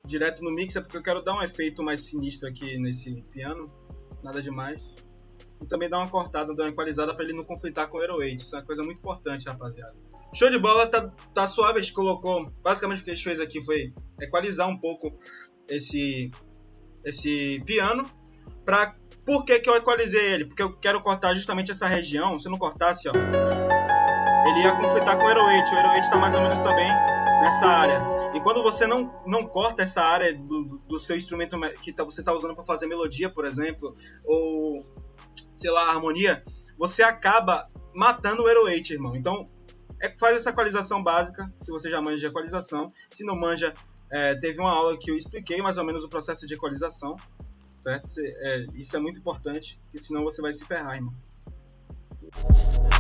direto no mixer, porque eu quero dar um efeito mais sinistro aqui nesse piano, nada demais. E também dar uma cortada, dar uma equalizada para ele não conflitar com o 808, isso é uma coisa muito importante, rapaziada. Show de bola, tá suave, a gente colocou, basicamente o que a gente fez aqui foi equalizar um pouco esse piano. Por que eu equalizei ele? Porque eu quero cortar justamente essa região, se eu não cortasse, ó, ele ia conflitar com o 808 está mais ou menos também nessa área. E quando você não corta essa área do seu instrumento que você está usando para fazer melodia, por exemplo, ou, sei lá, harmonia, você acaba matando o 808, irmão. Então, faz essa equalização básica, se você já manja de equalização. Se não manja, teve uma aula que eu expliquei mais ou menos o processo de equalização, certo? Isso é muito importante, porque senão você vai se ferrar, irmão.